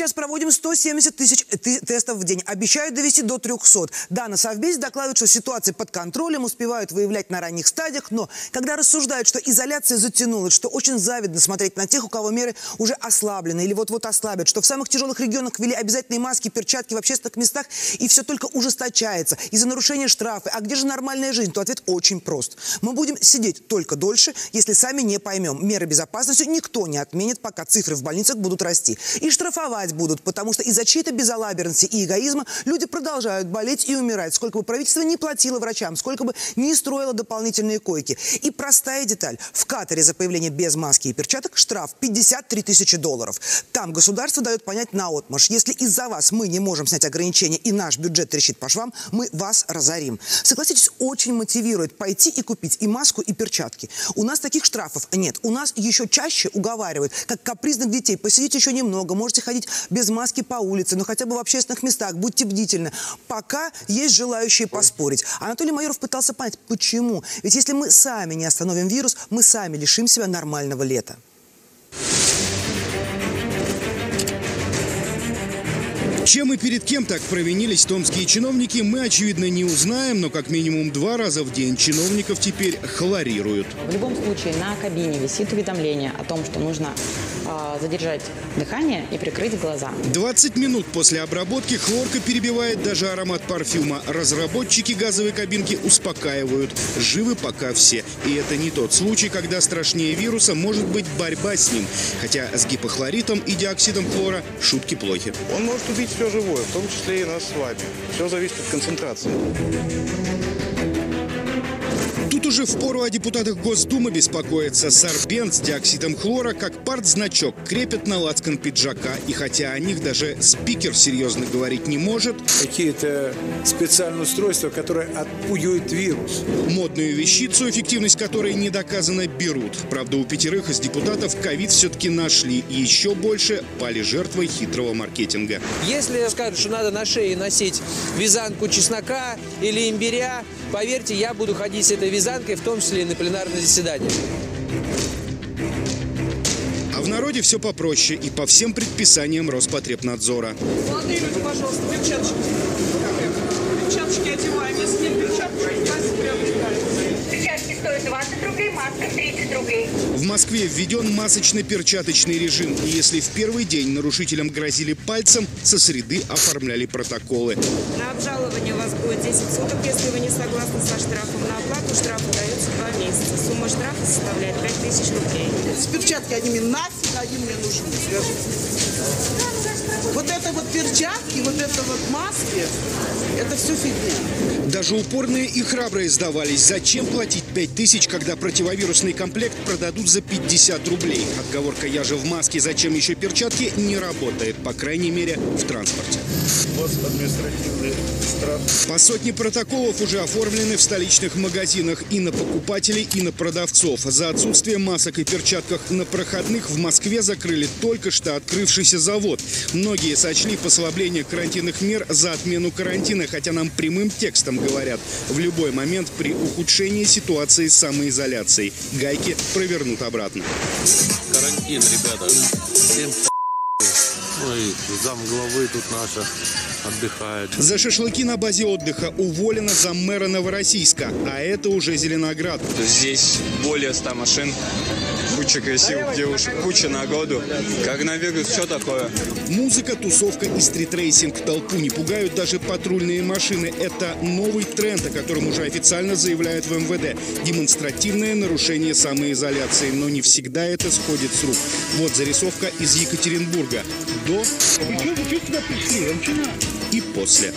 сейчас проводим 170 тысяч тестов в день. Обещают довести до 300. Да, на Совбезе докладывают, что ситуация под контролем, успевают выявлять на ранних стадиях. Но когда рассуждают, что изоляция затянулась, что очень завидно смотреть на тех, у кого меры уже ослаблены или вот-вот ослабят, что в самых тяжелых регионах ввели обязательные маски, перчатки в общественных местах, и все только ужесточается. Из-за нарушения штрафы. А где же нормальная жизнь? То ответ очень прост. Мы будем сидеть только дольше, если сами не поймем. Меры безопасности никто не отменит, пока цифры в больницах будут расти. И штрафовать будут, потому что из-за чьей-то безалаберности и эгоизма люди продолжают болеть и умирать. Сколько бы правительство не платило врачам, сколько бы не строило дополнительные койки. И простая деталь. В Катаре за появление без маски и перчаток штраф 53 тысячи долларов. Там государство дает понять наотмашь. Если из-за вас мы не можем снять ограничения и наш бюджет трещит по швам, мы вас разорим. Согласитесь, очень мотивирует пойти и купить и маску, и перчатки. У нас таких штрафов нет. У нас еще чаще уговаривают, как капризных детей. Посидите еще немного, можете ходить без маски по улице, но хотя бы в общественных местах. Будьте бдительны. Пока есть желающие поспорить. Анатолий Майоров пытался понять, почему. Ведь если мы сами не остановим вирус, мы сами лишим себя нормального лета. Чем и перед кем так провинились томские чиновники, мы, очевидно, не узнаем, но как минимум 2 раза в день чиновников теперь хлорируют. В любом случае на кабине висит уведомление о том, что нужно задержать дыхание и прикрыть глаза. 20 минут после обработки хлорка перебивает даже аромат парфюма. Разработчики газовой кабинки успокаивают. Живы пока все. И это не тот случай, когда страшнее вируса может быть борьба с ним. Хотя с гипохлоритом и диоксидом хлора шутки плохи. Он может убить все живое, в том числе и нас с вами. Все зависит от концентрации. Тут уже впору о депутатах Госдумы беспокоиться. Сорбент с диоксидом хлора как партзначок крепят на лацкан пиджака. И хотя о них даже спикер серьезно говорить не может. Какие-то специальные устройства, которые отпугивают вирус. Модную вещицу, эффективность которой не доказана, берут. Правда, у 5 из депутатов ковид все-таки нашли. И еще больше пали жертвой хитрого маркетинга. Если скажут, что надо на шее носить вязанку чеснока или имбиря, поверьте, я буду ходить с этой вязанкой, в том числе и на пленарное заседание. А в народе все попроще и по всем предписаниям Роспотребнадзора. Молодые люди, пожалуйста, перчаточки. Перчаточки одеваем. Если нет перчаточек, класть приобретаем. Перчатки стоят 20 рублей, маска 30 рублей. В Москве введен масочно-перчаточный режим. И если в первый день нарушителям грозили пальцем, со среды оформляли протоколы. На обжалование у вас будет 10 суток, если вы не согласны со штрафом. На оплату штрафа дается 2 месяца. Сумма штрафа составляет 5000 рублей. С перчатки они нафиг они мне нужны, скажите. Вот это вот перчатки, вот это вот маски, это все фигня. Даже упорные и храбрые сдавались. Зачем платить 5000, когда противовирусный комплект продадут за 50 рублей? Отговорка «я же в маске, зачем еще перчатки» не работает, по крайней мере, в транспорте. Вот административный штраф. По сотне протоколов уже оформлены в столичных магазинах и на покупателей, и на продавцов. За отсутствие масок и перчатках на проходных в Москве закрыли только что открывшийся завод. Многие сочли послабление карантинных мер за отмену карантина, хотя нам прямым текстом говорят, в любой момент при ухудшении ситуации с самоизоляцией гайки провернут обратно. Карантин, ребята. Всем и замглавы тут наша отдыхает. За шашлыки на базе отдыха уволена заммэра Новороссийска, а это уже Зеленоград. Здесь более 100 машин, куча красивых девушек, куча народу. Коронавирус, что такое? Музыка, тусовка и стритрейсинг толпу не пугают даже патрульные машины. Это новый тренд, о котором уже официально заявляют в МВД. Демонстративное нарушение самоизоляции, но не всегда это сходит с рук. Вот зарисовка из Екатеринбурга. До и после.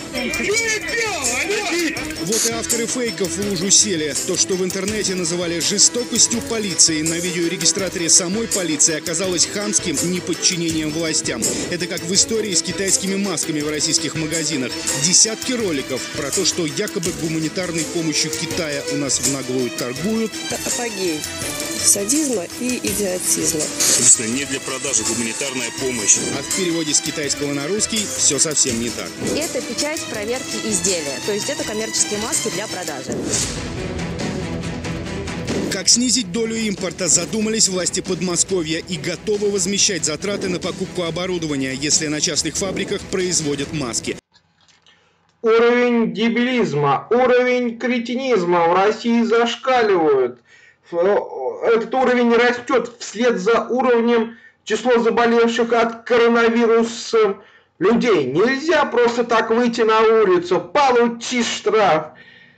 Вот и авторы фейков в лужу сели. То, что в интернете называли жестокостью полиции, на видеорегистраторе самой полиции оказалось хамским неподчинением властям. Это как в истории с китайскими масками в российских магазинах. Десятки роликов про то, что якобы гуманитарной помощью Китая у нас в наглую торгуют. Апогей садизма и идиотизма. Собственно, не для продажи гуманитарная помощь. А в переводе с китайского на русский все совсем не так. Это печать проверки изделия, то есть это коммерческие маски для продажи. Как снизить долю импорта, задумались власти Подмосковья и готовы возмещать затраты на покупку оборудования, если на частных фабриках производят маски. Уровень дебилизма, уровень кретинизма в России зашкаливает. Этот уровень растет вслед за уровнем числа заболевших от коронавируса людей. Нельзя просто так выйти на улицу, получи штраф.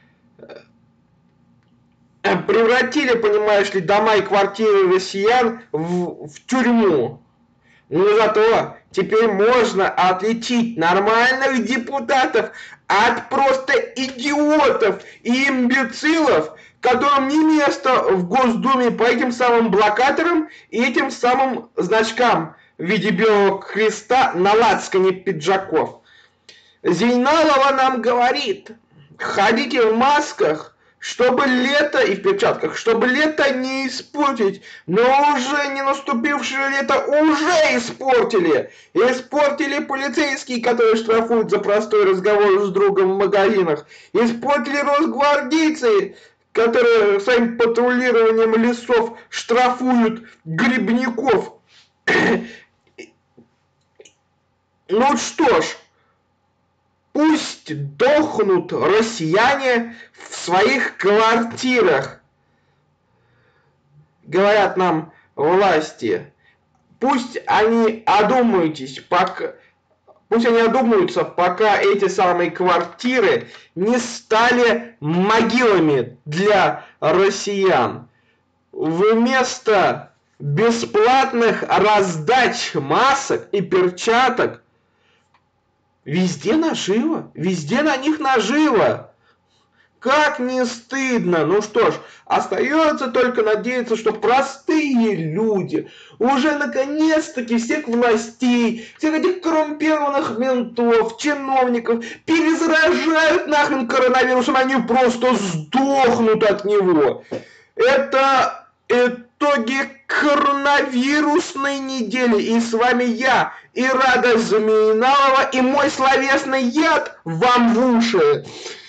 Превратили, понимаешь ли, дома и квартиры россиян в тюрьму. Но зато теперь можно отличить нормальных депутатов от просто идиотов и имбецилов, которым не место в Госдуме по этим самым блокаторам и этим самым значкам в виде белого креста на лацкане пиджаков. Зейналова нам говорит: ходите в масках, чтобы лето, и в перчатках, чтобы лето не испортить. Но уже не наступившее лето уже испортили. Испортили полицейские, которые штрафуют за простой разговор с другом в магазинах. Испортили росгвардейцы, которые своим патрулированием лесов штрафуют грибников. Ну что ж, пусть дохнут россияне в своих квартирах, говорят нам власти. Пусть они одумаются, пока эти самые квартиры не стали могилами для россиян. Вместо бесплатных раздач масок и перчаток везде наживо, везде на них наживо. Как не стыдно. Ну что ж, остается только надеяться, что простые люди уже наконец-таки всех властей, всех этих коррумпированных ментов, чиновников перезаражают нахрен коронавирусом, они просто сдохнут от него. Это итоги коронавирусной недели. И с вами я, Ирада Зейналова, и мой словесный яд вам в уши.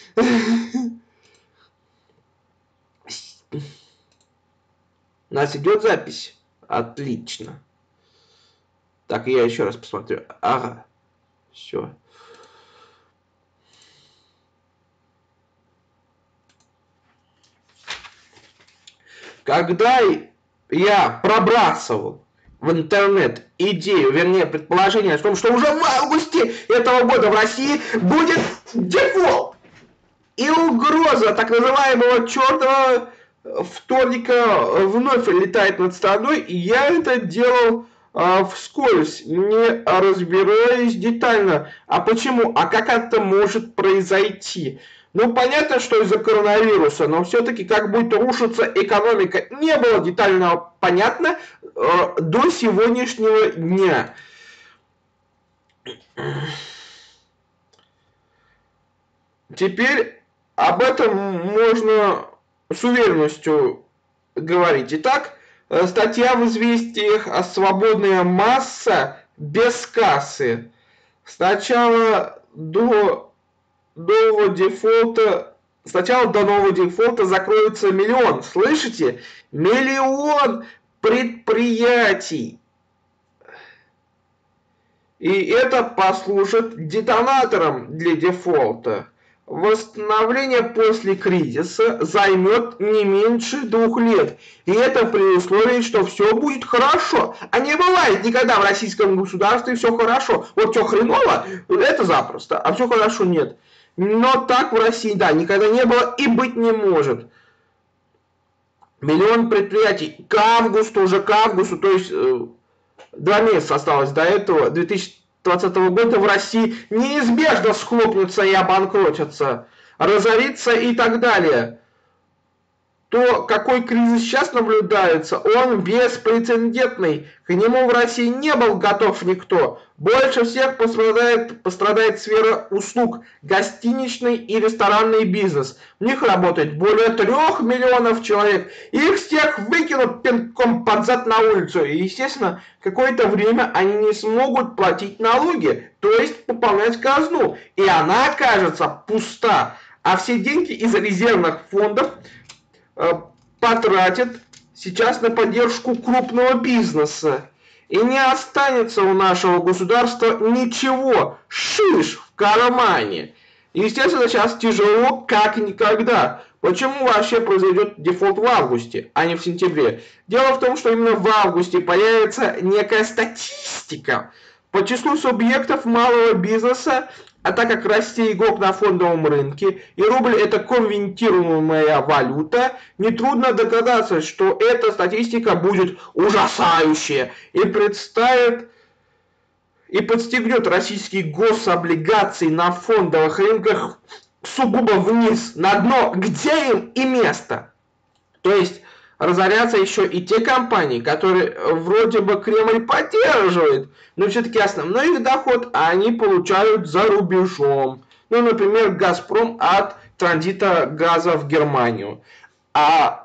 У нас идет запись. Отлично. Так, я еще раз посмотрю. Ага. Все. Когда я пробрасывал в интернет идею, вернее, предположение о том, что уже в августе этого года в России будет дефолт и угроза так называемого чертового вторника вновь летает над страной, и я это делал вскользь, не разбираясь детально. А почему? А как это может произойти? Ну, понятно, что из-за коронавируса, но все-таки как будет рушиться экономика, не было детально понятно до сегодняшнего дня. Теперь об этом можно с уверенностью говорить. Итак, статья в «Известиях» о «Свободная масса без кассы». Сначала до нового дефолта закроется 1 миллион. Слышите? 1 миллион предприятий. И это послужит детонатором для дефолта. Восстановление после кризиса займет не меньше 2 лет. И это при условии, что все будет хорошо. А не бывает никогда в российском государстве все хорошо. Вот все хреново, это запросто, а все хорошо нет. Но так в России, да, никогда не было и быть не может. 1 миллион предприятий к августу, то есть 2 месяца осталось до этого, 2020 года в России неизбежно схлопнутся и обанкротятся, разорится и так далее. То, какой кризис сейчас наблюдается, он беспрецедентный. К нему в России не был готов никто. Больше всех пострадает сфера услуг, гостиничный и ресторанный бизнес. В них работает более 3 миллионов человек. Их всех выкинут пинком под зад на улицу. И, естественно, какое-то время они не смогут платить налоги, то есть пополнять казну. И она окажется пуста. А все деньги из резервных фондов потратят сейчас на поддержку крупного бизнеса. И не останется у нашего государства ничего, шиш в кармане. Естественно, сейчас тяжело как никогда. Почему вообще произойдет дефолт в августе, а не в сентябре? Дело в том, что именно в августе появится некая статистика по числу субъектов малого бизнеса, а так как Россия игрок на фондовом рынке, и рубль это конвертируемая валюта, нетрудно догадаться, что эта статистика будет ужасающая и представит и подстегнет российские гособлигации на фондовых рынках сугубо вниз, на дно, где им и место. То есть разорятся еще и те компании, которые вроде бы Кремль поддерживает, но все-таки основной их доход они получают за рубежом. Ну, например, «Газпром» от транзита газа в Германию. А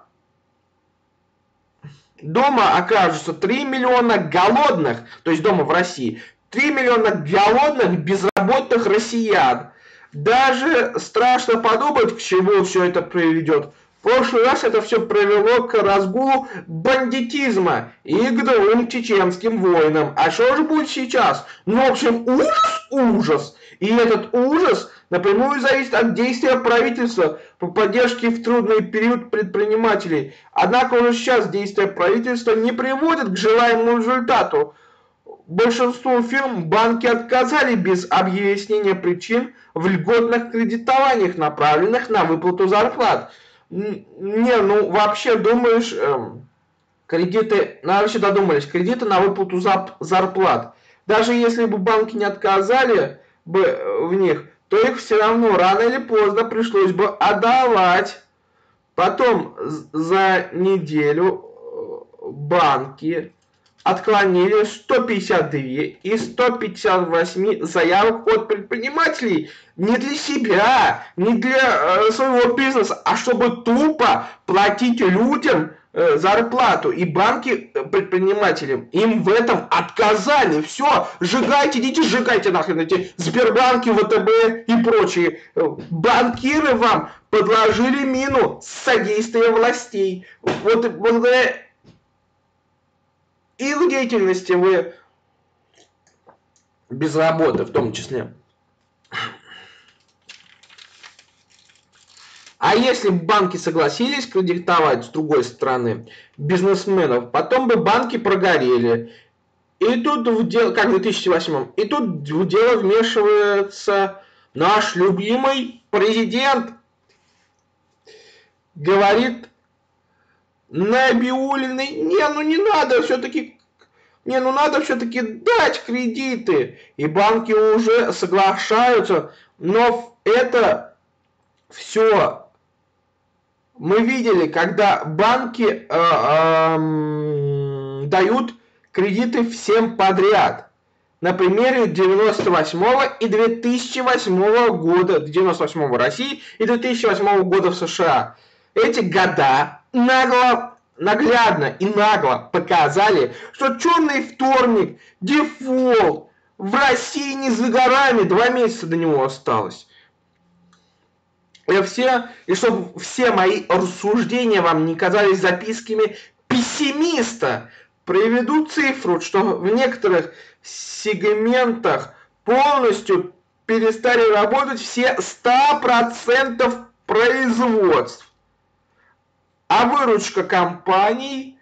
дома окажутся 3 миллиона голодных, то есть дома в России, 3 миллиона голодных безработных россиян. Даже страшно подумать, к чему все это приведет. В прошлый раз это все привело к разгулу бандитизма и к 2 чеченским войнам. А что же будет сейчас? Ну, в общем, ужас. И этот ужас напрямую зависит от действия правительства по поддержке в трудный период предпринимателей. Однако уже сейчас действия правительства не приводят к желаемому результату. Большинству фирм банки отказали без объяснения причин в льготных кредитованиях, направленных на выплату зарплат. Не, ну вообще думаешь, кредиты, вообще додумались, кредиты на выплату зарплат. Даже если бы банки не отказали бы в них, то их все равно рано или поздно пришлось бы отдавать. Потом за неделю банки отклонили 152 из 158 заявок от предпринимателей. Не для себя, не для своего бизнеса, а чтобы тупо платить людям зарплату. И банки предпринимателям им в этом отказали. Все, сжигайте, идите сжигайте нахрен эти Сбербанки, ВТБ и прочие. Банкиры вам подложили мину с содействием властей. Вот благодаря их деятельности вы без работы в том числе. А если бы банки согласились кредитовать с другой стороны бизнесменов, потом бы банки прогорели. И тут в дело, как в 2008, и тут в дело вмешивается наш любимый президент. Говорит Набиуллиной: не надо все-таки дать кредиты. И банки уже соглашаются, но это все мы видели, когда банки дают кредиты всем подряд. На примере 98 и 2008 года, 98 в России и 2008 года в США. Эти года наглядно и нагло показали, что черный вторник, дефолт в России не за горами, 2 месяца до него осталось. И чтобы все мои рассуждения вам не казались записками пессимиста, приведу цифру, что в некоторых сегментах полностью перестали работать все 100% производств. А выручка компаний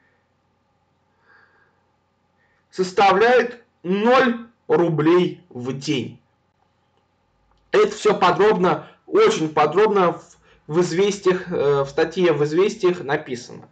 составляет 0 рублей в день. Это все подробно, очень подробно в известиях, в статье в известиях написано.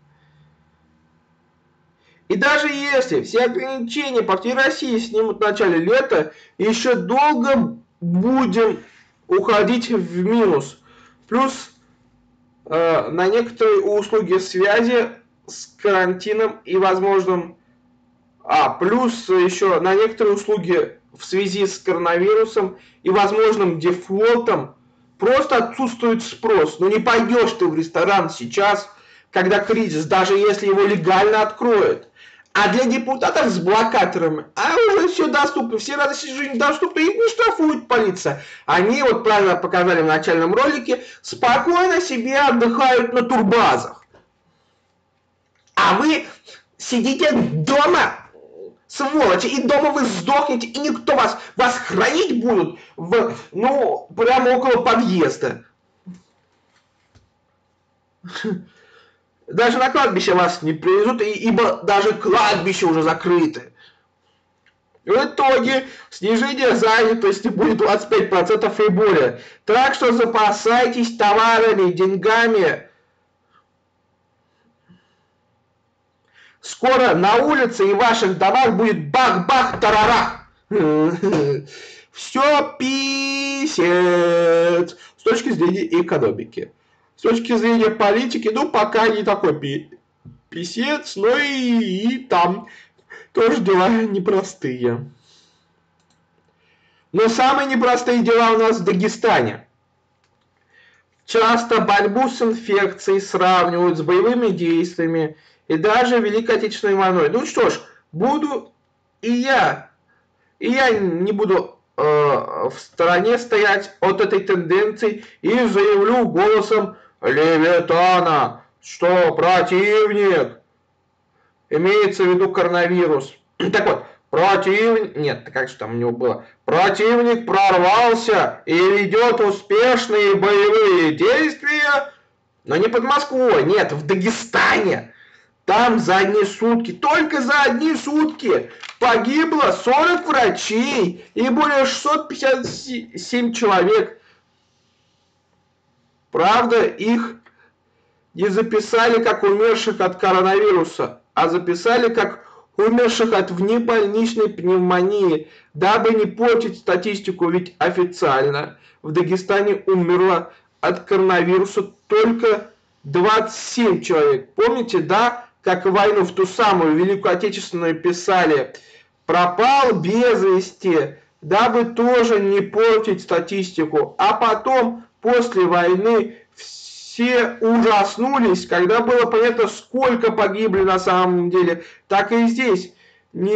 И даже если все ограничения по всей России снимут в начале лета, еще долго будем уходить в минус. Плюс на некоторые услуги связи с карантином и возможным... плюс еще на некоторые услуги в связи с коронавирусом и возможным дефолтом просто отсутствует спрос. Ну не пойдешь ты в ресторан сейчас, когда кризис, даже если его легально откроют. А для депутатов с блокаторами, уже все доступно, все радости жизни доступны, их не штрафует полиция. Они, вот правильно показали в начальном ролике, спокойно себе отдыхают на турбазах. а вы сидите дома, сволочи, и дома вы сдохнете, и никто вас хранить будут, прямо около подъезда. Даже на кладбище вас не привезут, ибо даже кладбище уже закрыто. В итоге снижение занятости будет 25% и более. Так что запасайтесь товарами, деньгами. Скоро на улице и в ваших домах будет бах-бах-тарарах. Все писец. С точки зрения экономики. С точки зрения политики, пока не такой писец, но и там тоже дела непростые. Но самые непростые дела у нас в Дагестане. Часто борьбу с инфекцией сравнивают с боевыми действиями и даже Великой Отечественной войной. Ну что ж, буду и я не буду в стороне стоять от этой тенденции и заявлю голосом Левитана, что противник, имеется в виду коронавирус. Так вот, противник прорвался и ведет успешные боевые действия, но не под Москвой, нет, в Дагестане. Там за одни сутки, только за одни сутки погибло 40 врачей и более 657 человек. Правда, их не записали как умерших от коронавируса, а записали как умерших от внебольничной пневмонии, дабы не портить статистику, ведь официально в Дагестане умерло от коронавируса только 27 человек. Помните, да, как войну в ту самую Великую Отечественную писали, пропал без вести, дабы тоже не портить статистику, а потом после войны все ужаснулись, когда было понятно, сколько погибли на самом деле. Так и здесь. Не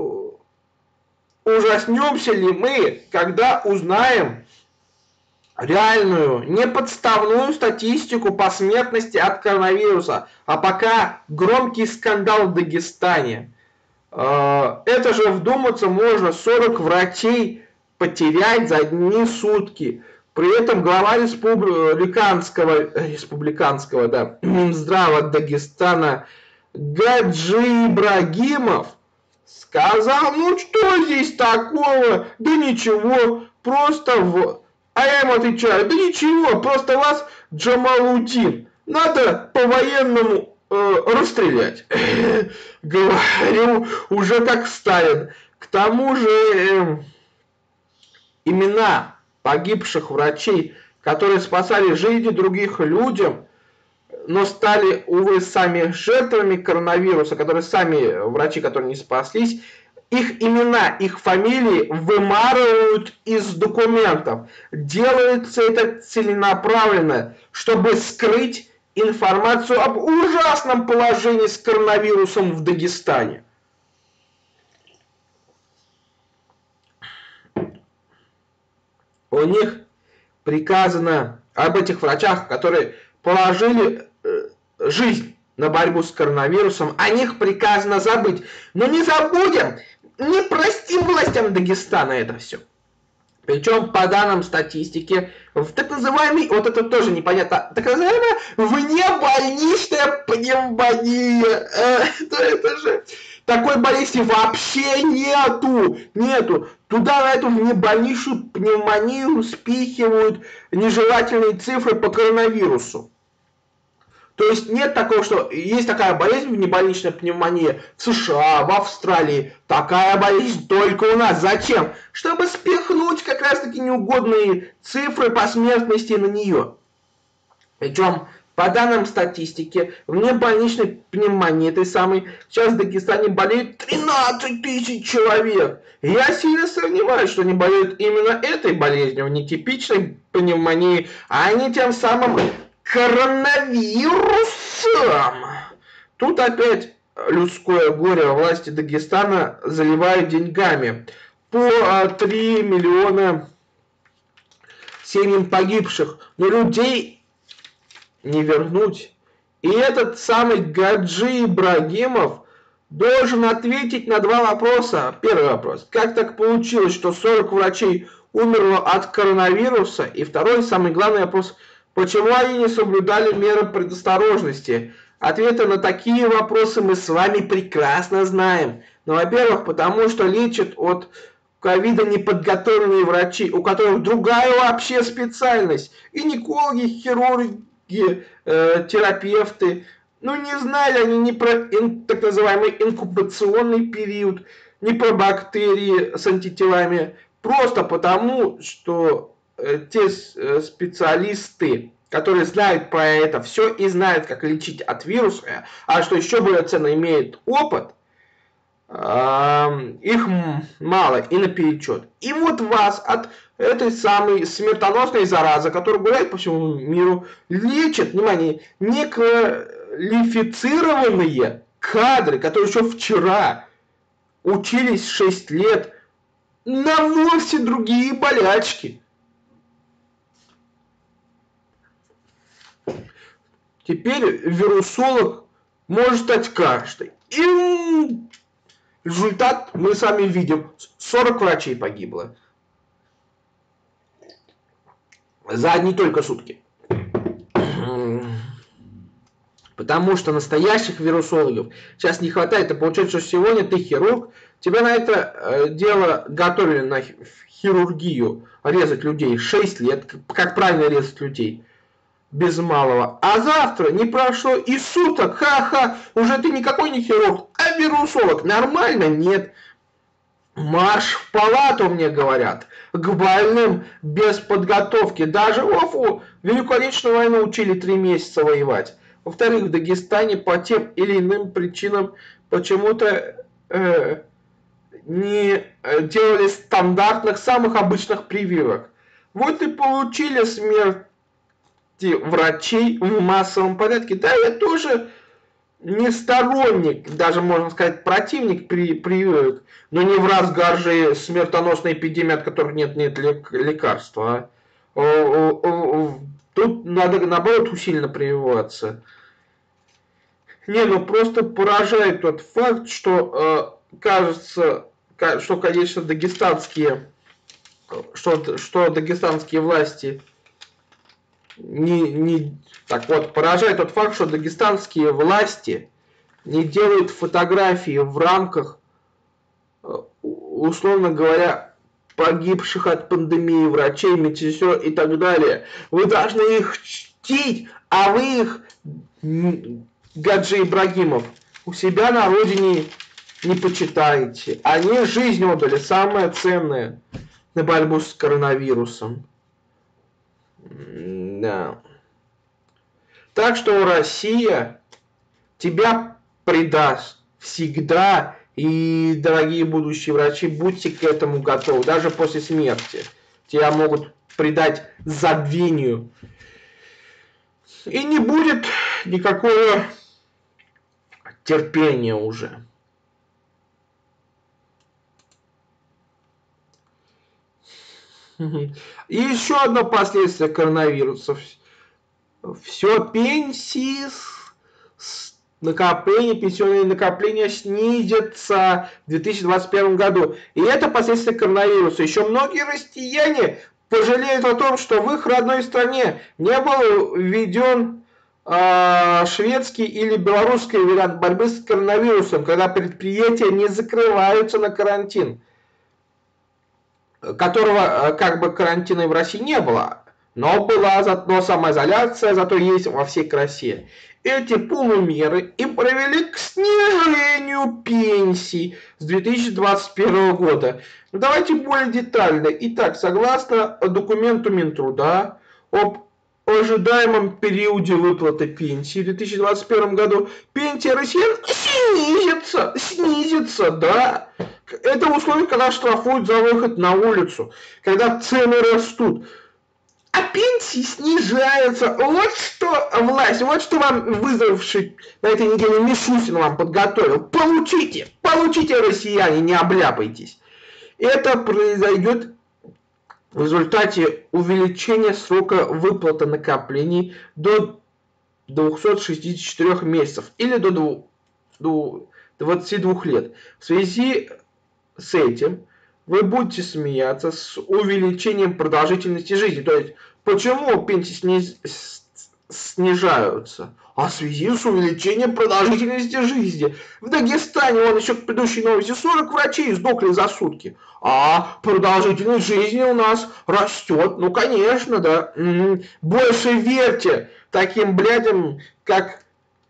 ужаснемся ли мы, когда узнаем реальную, не подставную статистику по смертности от коронавируса, а пока громкий скандал в Дагестане. Это же вдуматься можно, 40 врачей потерять за одни сутки. При этом глава республиканского Минздрава Дагестана Гаджи Ибрагимов сказал, что здесь такого, да ничего, просто А я ему отвечаю, да ничего, просто вас, Джамалудин, надо по-военному расстрелять. Говорю, уже как Сталин. К тому же имена погибших врачей, которые спасали жизни других людям, но стали, увы, сами жертвами коронавируса, врачи, которые не спаслись, их имена, их фамилии вымарывают из документов. Делается это целенаправленно, чтобы скрыть информацию об ужасном положении с коронавирусом в Дагестане. У них приказано, об этих врачах, которые положили жизнь на борьбу с коронавирусом, о них приказано забыть. Но не забудем, не простим властям Дагестана это все. Причем, по данным статистики, в так называемой, вот это тоже непонятно, так называемая внебольничная пневмония. Это же такой болезни вообще нету. Туда, на эту внебольничную пневмонию, спихивают нежелательные цифры по коронавирусу. То есть нет такого, что есть такая болезнь, внебольничная пневмония в США, в Австралии. Такая болезнь только у нас. Зачем? Чтобы спихнуть как раз таки неугодные цифры по смертности на нее. Причем, по данным статистики, внебольничной пневмонии этой самой сейчас в Дагестане болеют 13 тысяч человек. Я сильно сомневаюсь, что они болеют именно этой болезнью, нетипичной пневмонией, а они тем самым коронавирусом. Тут опять людское горе, власти Дагестана заливают деньгами. По 3 миллиона семьям погибших. Но людей не вернуть И этот самый Гаджи Ибрагимов должен ответить на два вопроса. Первый вопрос. Как так получилось, что 40 врачей умерло от коронавируса? И второй, самый главный вопрос. Почему они не соблюдали меры предосторожности? Ответы на такие вопросы мы с вами прекрасно знаем. Ну, во-первых, потому что лечат от ковида неподготовленные врачи, у которых другая вообще специальность. Гинекологи, хирурги, терапевты. Ну, не знали они ни про так называемый инкубационный период, ни про бактерии с антителами. Просто потому, что те специалисты, которые знают про это все и знают, как лечить от вируса, а что еще более ценно, имеют опыт, их мало и наперечет. И вот вас от этой самой смертоносной заразы, которая гуляет по всему миру, лечат, внимание, неквалифицированные кадры, которые еще вчера учились 6 лет на вовсе другие болячки. Теперь вирусолог может стать каждый. И результат мы сами видим. 40 врачей погибло. За одни только сутки. Потому что настоящих вирусологов сейчас не хватает. И получается, что сегодня ты хирург, тебя на это дело готовили на хирургию резать людей 6 лет. Как правильно резать людей? Без малого. А завтра не прошло и суток. Ха-ха. Уже ты никакой не хирург, а вирусолог. Нормально? Нет. Марш в палату, мне говорят. К больным без подготовки. Даже Офу Великую Отечественную войну учили 3 месяца воевать. Во-вторых, в Дагестане по тем или иным причинам почему-то не делали стандартных, самых обычных прививок. Вот и получили смерть врачей в массовом порядке. Да, я тоже не сторонник, даже можно сказать противник прививок, но не в разгар же смертоносной эпидемии, от которых нет лекарства. Тут надо наоборот усиленно прививаться. Не, ну просто поражает тот факт, что кажется, что, конечно, дагестанские власти так вот, поражает тот факт, что дагестанские власти не делают фотографии в рамках, условно говоря, погибших от пандемии врачей, медсестер и так далее. Вы должны их чтить, а вы их, Гаджи Ибрагимов, у себя на родине не почитаете. Они жизнь отдали, самое ценное, на борьбу с коронавирусом. Да. Так что Россия тебя предаст всегда. И, дорогие будущие врачи, будьте к этому готовы. Даже после смерти тебя могут предать забвению. И не будет никакого терпения уже. И еще одно последствие коронавируса. Все пенсии, пенсионные накопления снизятся в 2021 году. И это последствия коронавируса. Еще многие россияне пожалеют о том, что в их родной стране не был введен шведский или белорусский вариант борьбы с коронавирусом, когда предприятия не закрываются на карантин, которого как бы карантина и в России не было, но была самоизоляция, зато есть во всей красе. Эти полумеры и привели к снижению пенсий с 2021 года. Но давайте более детально. Итак, согласно документу Минтруда об ожидаемом периоде выплаты пенсии в 2021 году, пенсия россиян снизится, да. Это условие, когда штрафуют за выход на улицу, когда цены растут. А пенсии снижаются. Вот что власть, вот что вам вызвавший на этой неделе Мишустин вам подготовил. Получите, россияне, не обляпайтесь. Это произойдет в результате увеличения срока выплаты накоплений до 264 месяцев или до 22 лет. В связи с этим вы будете смеяться с увеличением продолжительности жизни. То есть, почему пенсии снижаются? А в связи с увеличением продолжительности жизни. В Дагестане, вон еще к предыдущей новости, 40 врачей сдохли за сутки. А продолжительность жизни у нас растет. Ну, конечно, да. Больше верьте таким блядям, как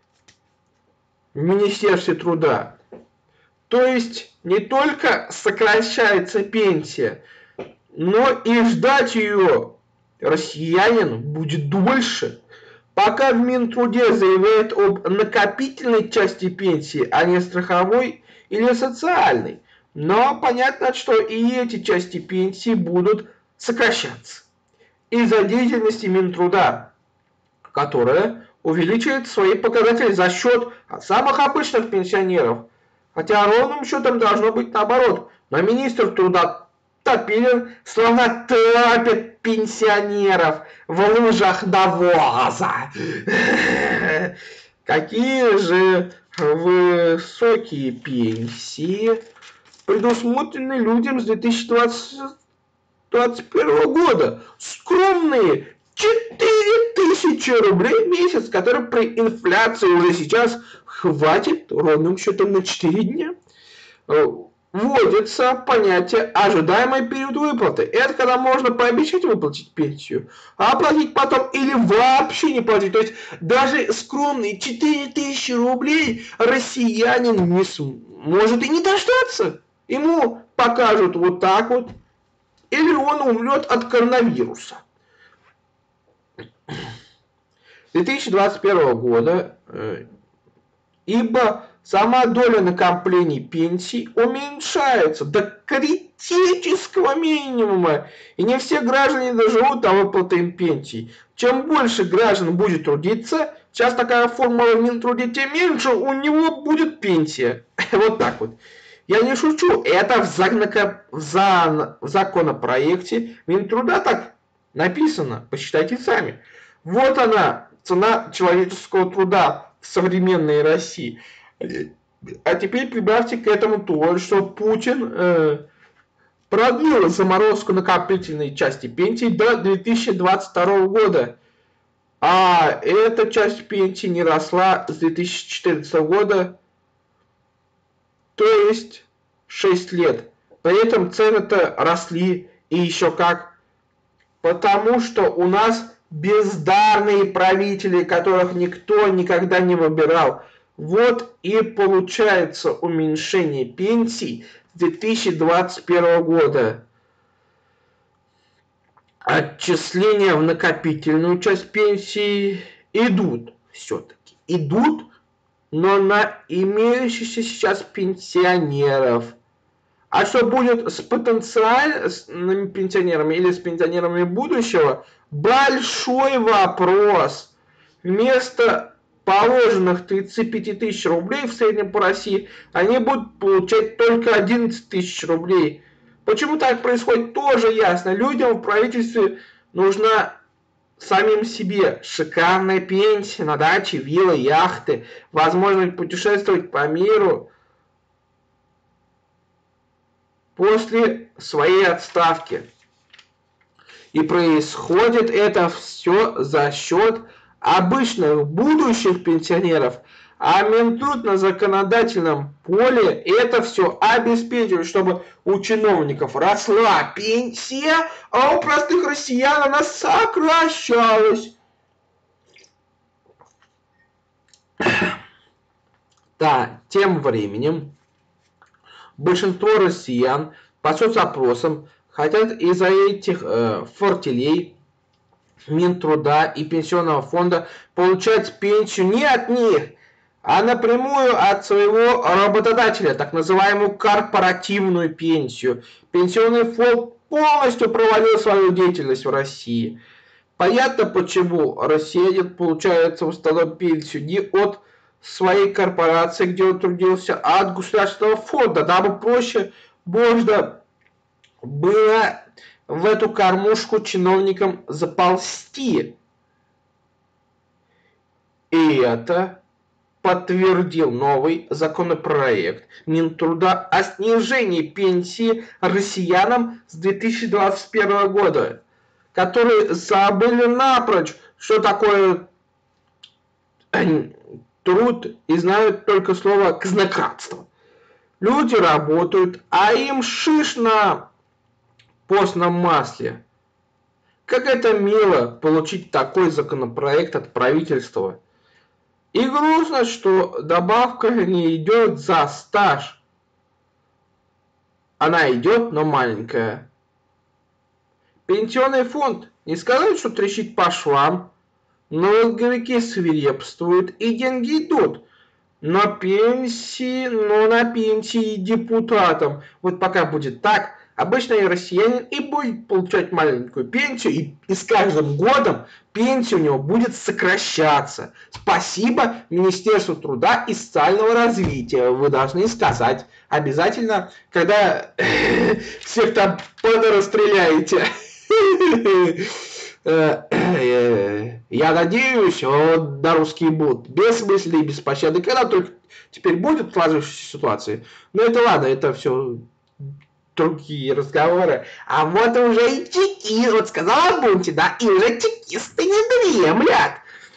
в Министерстве труда. То есть, не только сокращается пенсия, но и ждать ее россиянин будет дольше. Пока в Минтруде заявляют об накопительной части пенсии, а не страховой или социальной. Но понятно, что и эти части пенсии будут сокращаться из-за деятельности Минтруда, которая увеличивает свои показатели за счет самых обычных пенсионеров. Хотя ровным счетом должно быть наоборот. Но министр труда Топилин словно топит пенсионеров в лужах навоза. Какие же высокие пенсии предусмотрены людям с 2021 года? Скромные 4000 рублей в месяц, которые при инфляции уже сейчас хватит ровным счетом на 4 дня. Вводится понятие ожидаемый период выплаты. Это когда можно пообещать выплатить пенсию, а оплатить потом или вообще не платить. То есть даже скромные 4000 рублей россиянин не может и не дождаться. Ему покажут вот так вот, или он умрет от коронавируса. 2021 года, ибо сама доля накоплений пенсий уменьшается до критического минимума, и не все граждане доживут до выплаты им пенсий. Чем больше граждан будет трудиться, сейчас такая формула в Минтруде, тем меньше у него будет пенсия. Вот так вот. Я не шучу, это в законопроекте Минтруда так написано, посчитайте сами. Вот она, цена человеческого труда в современной России. А теперь прибавьте к этому то, что Путин продлил заморозку накопительной части пенсии до 2022 года. А эта часть пенсии не росла с 2014 года, то есть 6 лет. При этом цены-то росли и еще как. Потому что у нас бездарные правители, которых никто никогда не выбирал. Вот и получается уменьшение пенсий с 2021 года. Отчисления в накопительную часть пенсии идут все-таки. Идут, но на имеющихся сейчас пенсионеров. А что будет с потенциальными пенсионерами или с пенсионерами будущего? Большой вопрос. Вместо положенных 35 тысяч рублей в среднем по России, они будут получать только 11 тысяч рублей. Почему так происходит, тоже ясно. Людям в правительстве нужна самим себе шикарная пенсия, на даче, виллы, яхты, возможность путешествовать по миру после своей отставки. И происходит это все за счет обычных будущих пенсионеров, а Минтруд на законодательном поле это все обеспечивает, чтобы у чиновников росла пенсия, а у простых россиян она сокращалась. Да, тем временем большинство россиян по соцопросам хотят из-за этих фортелей Минтруда и Пенсионного фонда получать пенсию не от них, а напрямую от своего работодателя, так называемую корпоративную пенсию. Пенсионный фонд полностью провалил свою деятельность в России. Понятно, почему россиянин получает в основном пенсию не от своей корпорации, где он трудился, а от государственного фонда, дабы проще можно было в эту кормушку чиновникам заползти. И это подтвердил новый законопроект Минтруда о снижении пенсии россиянам с 2021 года, которые забыли напрочь, что такое труд, и знают только слово казнократство. Люди работают, а им шиш на постном масле. Как это мило получить такой законопроект от правительства. И грустно, что добавка не идет за стаж. Она идет, но маленькая. Пенсионный фонд, не сказать, что трещит по швам, налоговики свирепствуют и деньги идут. На пенсии депутатам. Вот пока будет так, обычный россиянин и будет получать маленькую пенсию, и с каждым годом пенсия у него будет сокращаться. Спасибо Министерству труда и социального развития. Вы должны сказать обязательно, когда всех там расстреляете. Я надеюсь, на русские будут бессмысленные, беспощадные. Когда только теперь будет сложившаяся ситуация. Но это ладно, это все другие разговоры. А вот уже и чекисты, вот сказала Бунти, да, и уже чекисты не дремлят.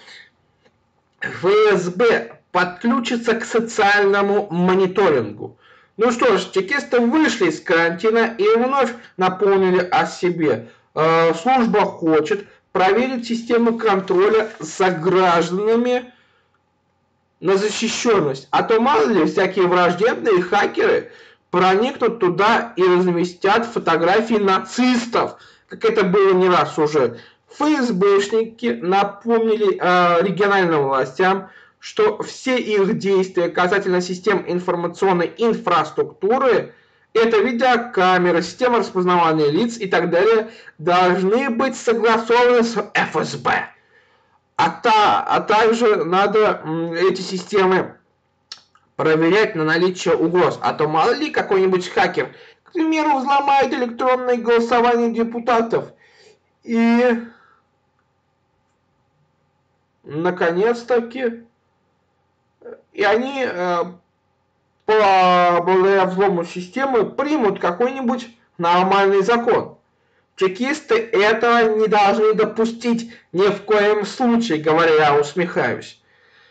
ФСБ подключится к социальному мониторингу. Ну что ж, чекисты вышли из карантина и вновь напомнили о себе. Служба хочет проверить систему контроля за гражданами на защищенность. А то мало ли всякие враждебные хакеры проникнут туда и разместят фотографии нацистов, как это было не раз уже. ФСБшники напомнили региональным властям, что все их действия касательно систем информационной инфраструктуры, это видеокамеры, система распознавания лиц и так далее, должны быть согласованы с ФСБ. А также надо эти системы проверять на наличие угроз. А то мало ли какой-нибудь хакер, к примеру, взломает электронное голосование депутатов. И наконец-таки они благодаря взлому системы примут какой-нибудь нормальный закон. Чекисты этого не должны допустить ни в коем случае, говоря, я усмехаюсь.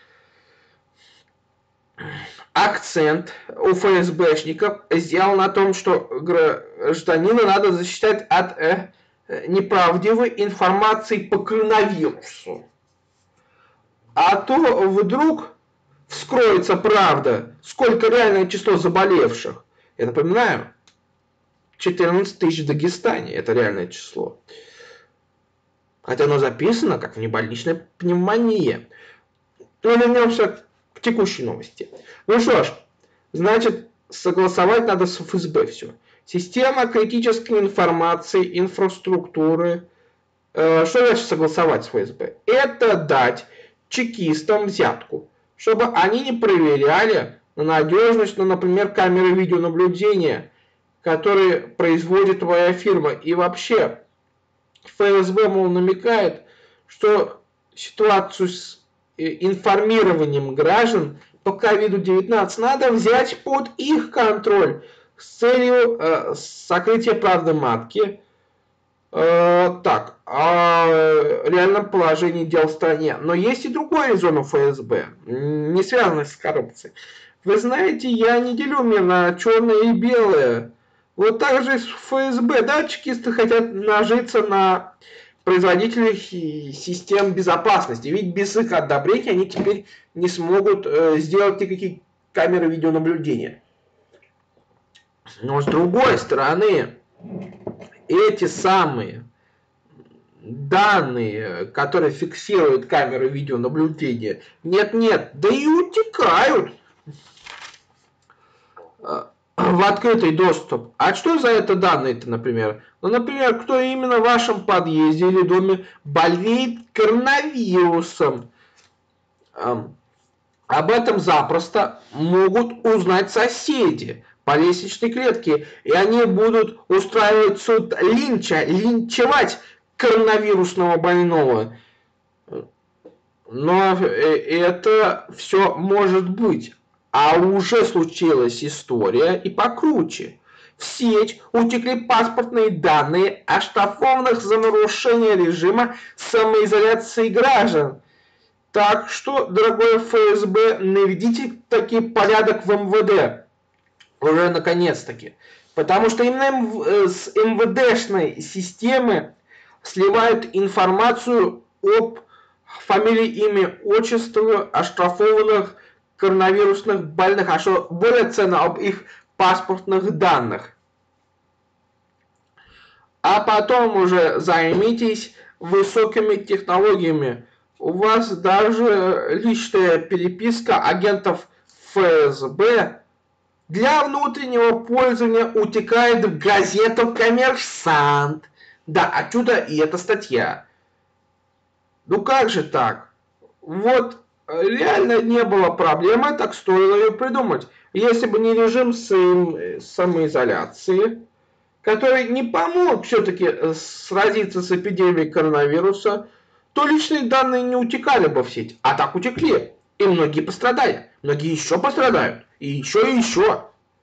Акцент у ФСБшников сделал на том, что гражданина надо защищать от неправдивой информации по коронавирусу. А то вдруг вскроется правда, сколько реальное число заболевших. Я напоминаю, 14 тысяч в Дагестане, это реальное число. Хотя оно записано как внебольничная пневмония. Но вернемся к текущей новости. Ну что ж, значит, согласовать надо с ФСБ все. Система критической информации, инфраструктуры. Что значит согласовать с ФСБ? Это дать чекистам взятку, чтобы они не проверяли на надежность, например, камеры видеонаблюдения, которые производит твоя фирма. И вообще, ФСБ, мол, намекает, что ситуацию с информированием граждан по COVID-19 надо взять под их контроль с целью сокрытия правды матки. Так, о реальном положении дел в стране. Но есть и другой резон у ФСБ, не связанный с коррупцией. Вы знаете, я не делю мир на черное и белое. Вот так же с ФСБ, да, чекисты хотят нажиться на производителях систем безопасности. Ведь без их одобрения они теперь не смогут сделать никакие камеры видеонаблюдения. Но с другой стороны, эти самые данные, которые фиксируют камеры видеонаблюдения, нет-нет, да и утекают в открытый доступ. А что за это данные-то, например? Ну, например, кто именно в вашем подъезде или доме болеет коронавирусом. Об этом запросто могут узнать соседи по лестничной клетке, и они будут устраивать суд линчевать коронавирусного больного. Но это все может быть. А уже случилась история и покруче. В сеть утекли паспортные данные оштрафованных за нарушение режима самоизоляции граждан. Так что, дорогой ФСБ, наведите таки порядок в МВД. Уже наконец-таки. Потому что именно с МВДшной системы сливают информацию об фамилии, имя, отчество оштрафованных коронавирусных больных, а что более ценно, об их паспортных данных. А потом уже займитесь высокими технологиями. У вас даже личная переписка агентов ФСБ для внутреннего пользования утекает в газету «Коммерсант». Да, отсюда и эта статья. Ну как же так? Вот реально не было проблемы, так стоило ее придумать. Если бы не режим самоизоляции, который не помог все-таки сразиться с эпидемией коронавируса, то личные данные не утекали бы в сеть. А так утекли. И многие пострадали. Многие еще пострадают. И еще, и еще.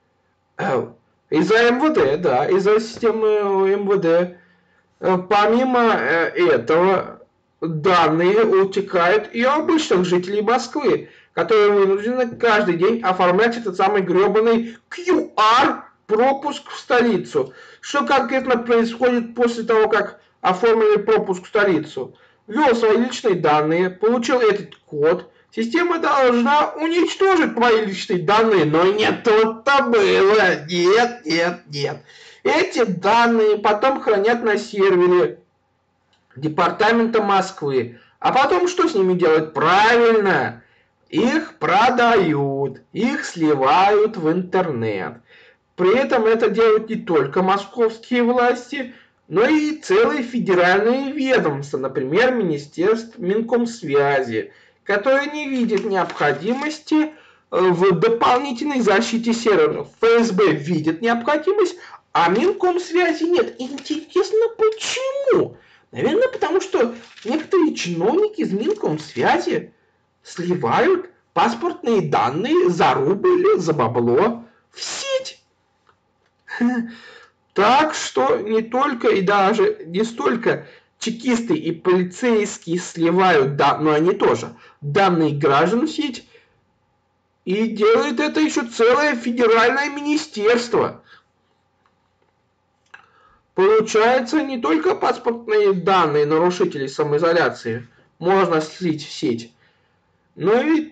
Из-за МВД, да, из-за системы МВД. Помимо этого, данные утекают и у обычных жителей Москвы, которые вынуждены каждый день оформлять этот самый гребаный QR-пропуск в столицу. Что конкретно происходит после того, как оформили пропуск в столицу? Ввел свои личные данные, получил этот код. Система должна уничтожить твои личные данные, но не тут-то было. Нет, нет, нет. Эти данные потом хранят на сервере департамента Москвы. А потом что с ними делать? Правильно. Их продают, их сливают в интернет. При этом это делают не только московские власти, но и целые федеральные ведомства, например, Министерство Минкомсвязи, которые не видят необходимости в дополнительной защите серверов. ФСБ видит необходимость, а Минкомсвязи нет. Интересно, почему? Наверное, потому что некоторые чиновники из Минкомсвязи сливают паспортные данные за рубль, за бабло в сеть. Так что не только и даже не столько чекисты и полицейские сливают, но они тоже, данные граждан в сеть, и делает это еще целое федеральное министерство. Получается, не только паспортные данные нарушителей самоизоляции можно слить в сеть, но и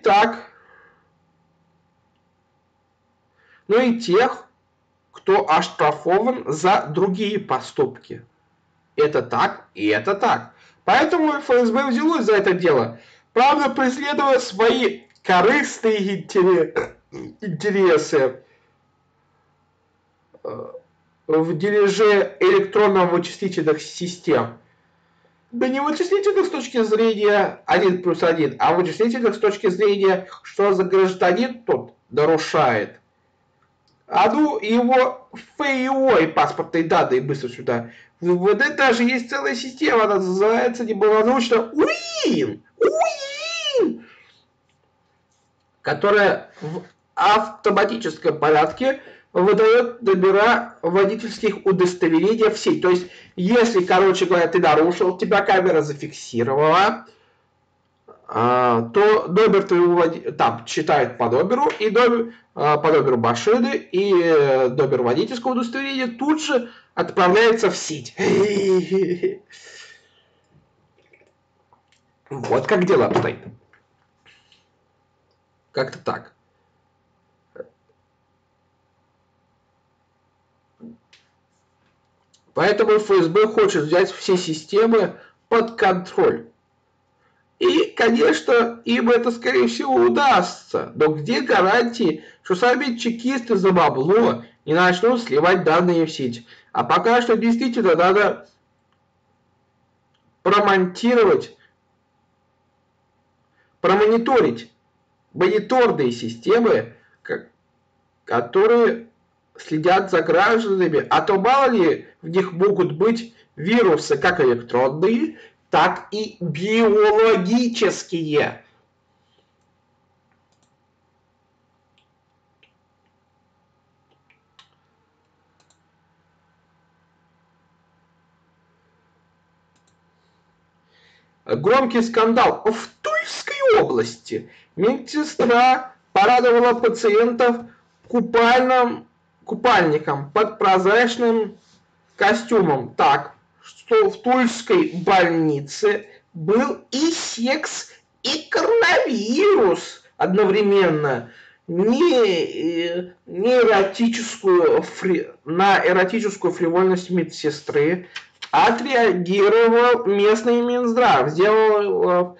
тех, кто оштрафован за другие поступки. Это так и это так. Поэтому ФСБ взялось за это дело. Правда, преследуя свои корыстные интересы в дележе электронно-вычислительных систем. Да не вычислительных с точки зрения 1+1, а вычислительных с точки зрения, что за гражданин тот нарушает. А ну его ФИО и паспортные данные быстро сюда. В МВД даже есть целая система, она называется неблагозвучно УИН, которая в автоматическом порядке выдает номера водительских удостоверений в сеть. То есть, если, короче говоря, ты нарушил, тебя камера зафиксировала, то номер твоего там читает по номеру, и номер, по номеру машины, и номер водительского удостоверения тут же отправляется в сеть. Вот как дело обстоит. Как-то так. Поэтому ФСБ хочет взять все системы под контроль. И, конечно, им это, скорее всего, удастся. Но где гарантии, что сами чекисты за бабло не начнут сливать данные в сеть? А пока что действительно надо промониторить мониторные системы, которые следят за гражданами, а то мало ли в них могут быть вирусы как электронные, так и биологические. Громкий скандал в Тульской области. Медсестра порадовала пациентов купальником под прозрачным костюмом. Так, что в Тульской больнице был и секс, и коронавирус одновременно. На эротическую фривольность медсестры отреагировал местный Минздрав, сделал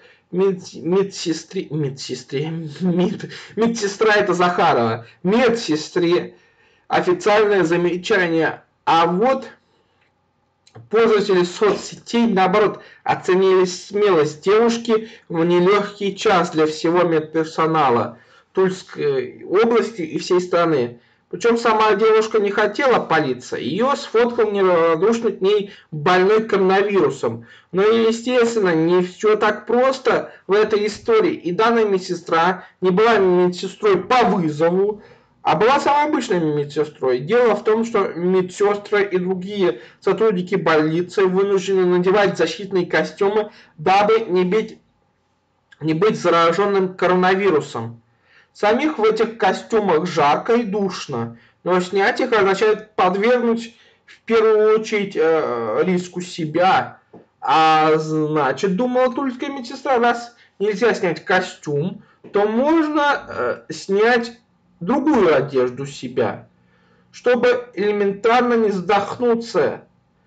медсестра это Захарова, медсестре официальное замечание, а вот пользователи соцсетей, наоборот, оценили смелость девушки в нелегкий час для всего медперсонала Тульской области и всей страны. Причем сама девушка не хотела палиться, ее сфоткал неравнодушный к ней больной коронавирусом. Но, естественно, не все так просто в этой истории. И данная медсестра не была медсестрой по вызову, а была самой обычной медсестрой. Дело в том, что медсестры и другие сотрудники больницы вынуждены надевать защитные костюмы, дабы не быть зараженным коронавирусом. Самих в этих костюмах жарко и душно, но снять их означает подвергнуть в первую очередь риску себя. А значит, думала тульская медсестра, раз нельзя снять костюм, то можно снять другую одежду себя, чтобы элементарно не задохнуться.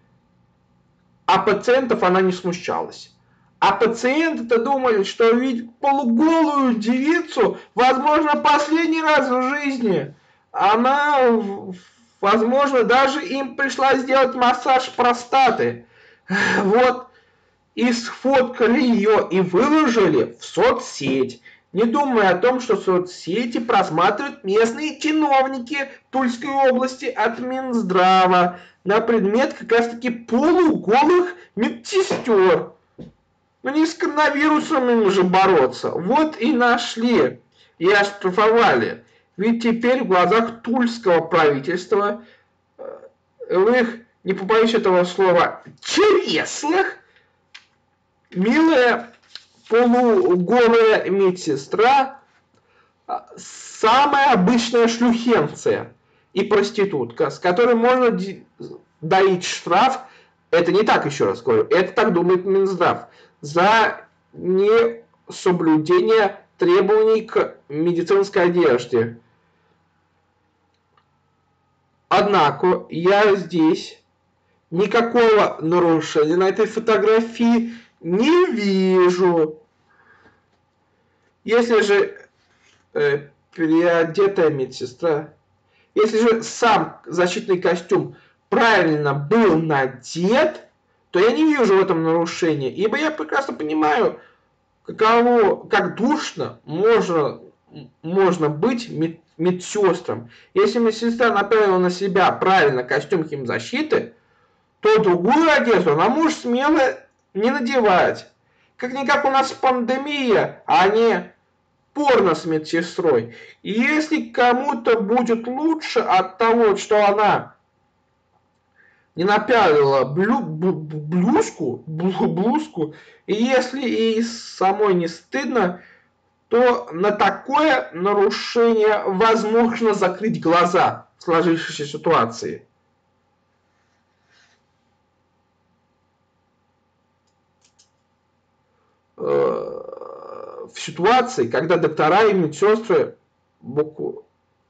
А пациентов она не смущалась. А пациенты-то думали, что видят полуголую девицу, возможно, последний раз в жизни. Она, возможно, даже им пришла сделать массаж простаты. Вот, и сфоткали ее и выложили в соцсеть, не думая о том, что соцсети просматривают местные чиновники Тульской области от Минздрава на предмет как раз-таки полуголых медсестер. Ну не с коронавирусом им же бороться. Вот и нашли и оштрафовали. Ведь теперь в глазах тульского правительства, в их, не побоюсь этого слова, чреслах, милая полуголая медсестра самая обычная шлюхенция и проститутка, с которой можно доить штраф. Это не так, еще раз говорю, это так думает Минздрав. За несоблюдение требований к медицинской одежде. Однако я здесь никакого нарушения на этой фотографии не вижу. Если же переодетая медсестра, если же сам защитный костюм правильно был надет, то я не вижу в этом нарушения, ибо я прекрасно понимаю, как душно можно быть медсестрам. Если медсестра направила на себя правильно костюм химзащиты, то другую одежду она может смело не надевать. Как-никак у нас пандемия, а не порно с медсестрой. И если кому-то будет лучше от того, что она не напялила блузку, и если ей самой не стыдно, то на такое нарушение возможно закрыть глаза в сложившейся ситуации. В ситуации, когда доктора и медсестры буквально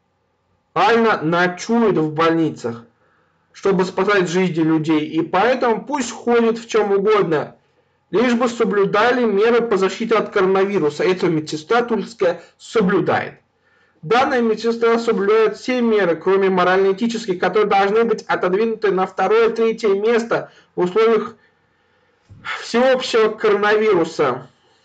ночуют в больницах, чтобы спасать жизни людей, и поэтому пусть ходят в чем угодно, лишь бы соблюдали меры по защите от коронавируса. Эта медсестра тульская соблюдает. Данная медсестра соблюдает все меры, кроме морально-этических, которые должны быть отодвинуты на второе-третье место в условиях всеобщего коронавируса,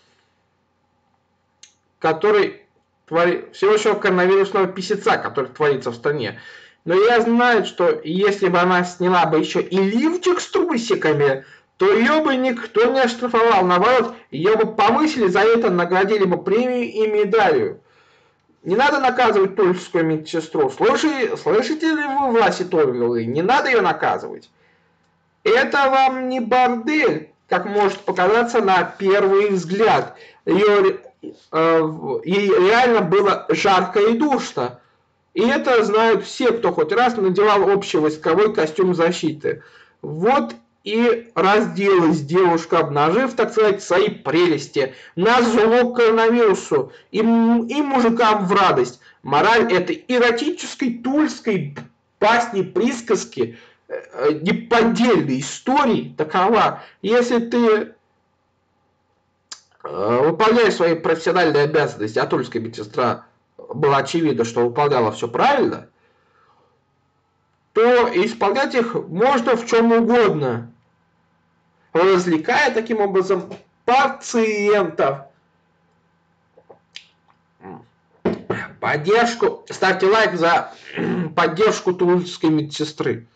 всеобщего коронавирусного писеца, который творится в стране. Но я знаю, что если бы она сняла бы еще и лифчик с трусиками, то ее бы никто не оштрафовал. Наоборот, ее бы повысили, за это наградили бы премию и медалью. Не надо наказывать тульскую медсестру. Слышите ли вы, власти Тулы? Не надо ее наказывать. Это вам не бордель, как может показаться на первый взгляд. Ей реально было жарко и душно. И это знают все, кто хоть раз надевал общевойсковой костюм защиты. Вот и разделась девушка, обнажив, так сказать, свои прелести. На зло коронавирусу и мужикам в радость. Мораль этой эротической тульской басни-присказки, неподдельной истории такова: если ты выполняешь свои профессиональные обязанности, а тульская медсестра было очевидно, что выполняла все правильно, то исполнять их можно в чем угодно, развлекая таким образом пациентов. Поддержку, ставьте лайк за поддержку тульской медсестры.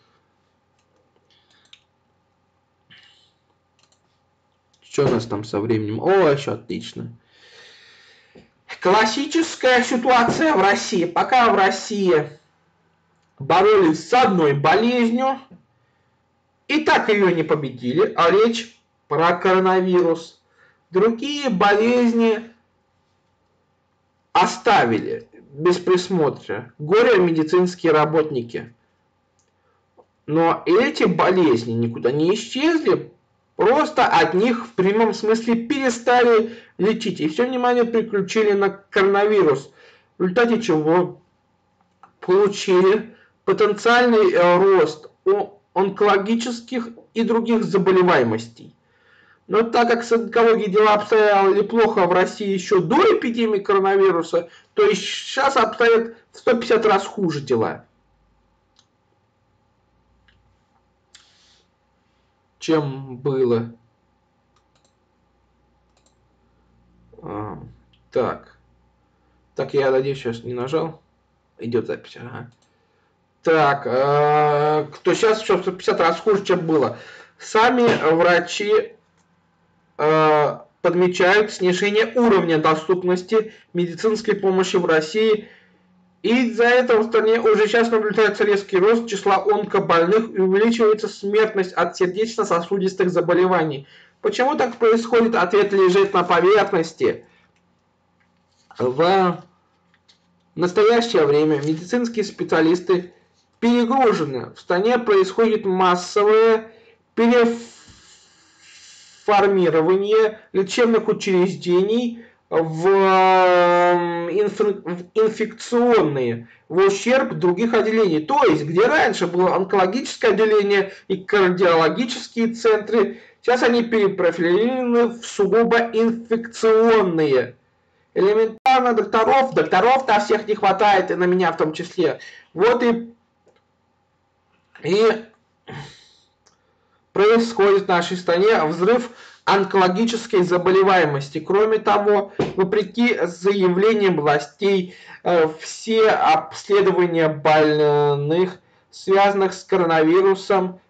Что у нас там со временем? О, еще отлично. Классическая ситуация в России. Пока в России боролись с одной болезнью, и так ее не победили, а речь про коронавирус. Другие болезни оставили без присмотра. Горе медицинские работники. Но эти болезни никуда не исчезли, просто от них в прямом смысле перестали лечить. И все внимание переключили на коронавирус, в результате чего получили потенциальный рост онкологических и других заболеваемостей. Но так как с онкологией дела обстояли плохо в России еще до эпидемии коронавируса, то и сейчас обстоят в 150 раз хуже дела, чем было. Так, я надеюсь, сейчас не нажал. Идет запись. Ага. Так, кто сейчас еще 150 раз хуже, чем было. Сами врачи подмечают снижение уровня доступности медицинской помощи в России. И из-за этого в стране уже сейчас наблюдается резкий рост числа онкобольных и увеличивается смертность от сердечно-сосудистых заболеваний. Почему так происходит? Ответ лежит на поверхности. В настоящее время медицинские специалисты перегружены. В стране происходит массовое переформирование лечебных учреждений в инфекционные, в ущерб других отделений. То есть, где раньше было онкологическое отделение и кардиологические центры, сейчас они перепрофилированы в сугубо инфекционные. Элементарно докторов-то всех не хватает, и на меня в том числе. Вот и происходит в нашей стране взрыв онкологической заболеваемости. Кроме того, вопреки заявлениям властей, все обследования больных, связанных с коронавирусом,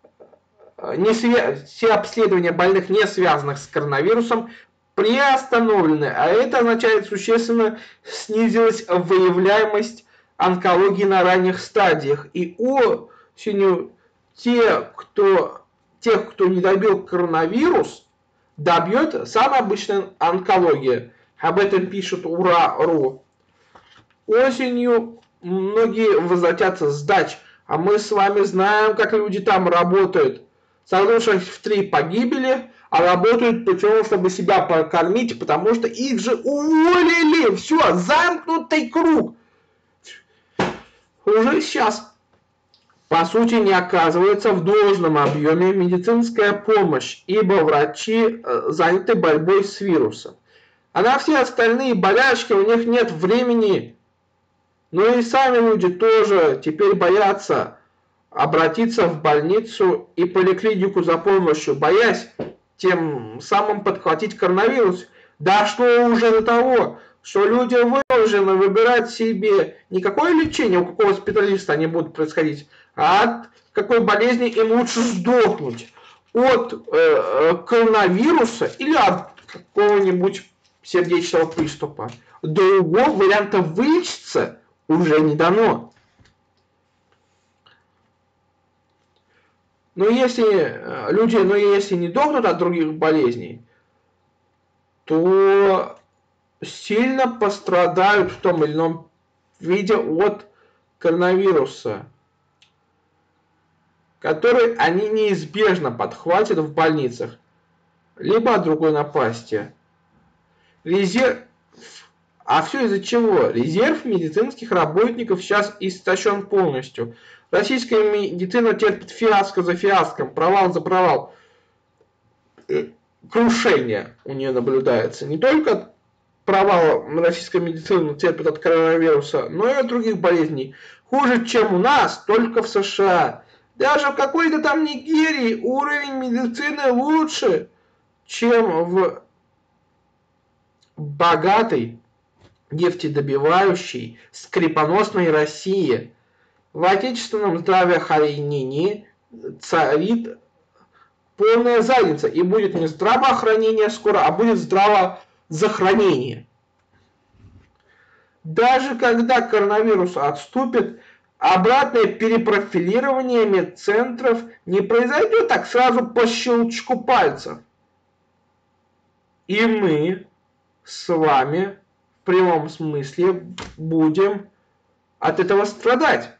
все обследования больных, не связанных с коронавирусом, приостановлены. А это означает, существенно снизилась выявляемость онкологии на ранних стадиях. И осенью тех, кто не добил коронавирус, добьет самая обычная онкология. Об этом пишет Ура.ру. Осенью многие возвратятся с дач, а мы с вами знаем, как люди там работают. Согнувшись в 3 погибели, а работают причем, чтобы себя прокормить, потому что их же уволили. Все, замкнутый круг. Уже сейчас, по сути, не оказывается в должном объеме медицинская помощь, ибо врачи заняты борьбой с вирусом. А на все остальные болячки у них нет времени. Но и сами люди тоже теперь боятся обратиться в больницу и поликлинику за помощью, боясь тем самым подхватить коронавирус. Дошло уже до того, что люди вынуждены выбирать себе не какое лечение, у какого специалиста они будут происходить, а от какой болезни им лучше сдохнуть. от коронавируса или от какого-нибудь сердечного приступа. Другого варианта вылечиться уже не дано. Но если люди, если не дохнут от других болезней, то сильно пострадают в том или ином виде от коронавируса, который они неизбежно подхватят в больницах, либо от другой напасти. А все из-за чего? Резерв медицинских работников сейчас истощен полностью. Российская медицина терпит фиаско за фиаском, провал за провал. Крушение у нее наблюдается. Не только провал российской медицины терпит от коронавируса, но и от других болезней. Хуже, чем у нас, только в США. Даже в какой-то там Нигерии уровень медицины лучше, чем в богатой, нефтедобивающей, скрипоносной России. В отечественном здравоохранении царит полная задница. И будет не здравоохранение скоро, а будет здравозахоронение. Даже когда коронавирус отступит, обратное перепрофилирование медцентров не произойдет так сразу по щелчку пальцев. И мы с вами в прямом смысле будем от этого страдать.